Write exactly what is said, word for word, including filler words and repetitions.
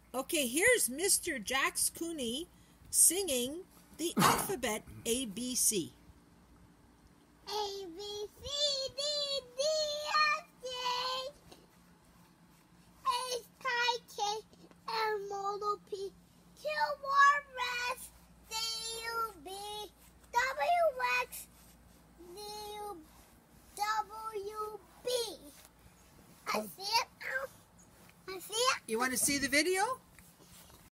Okay, here's Mister Jax Cooney singing the alphabet A B C. A, B, C, D, D, F, G, H, I, K, L, M, N, O, P, Q, R, S, T, U, V, W, X, D, U, W, B. I see it now. I see it. You want to see the video?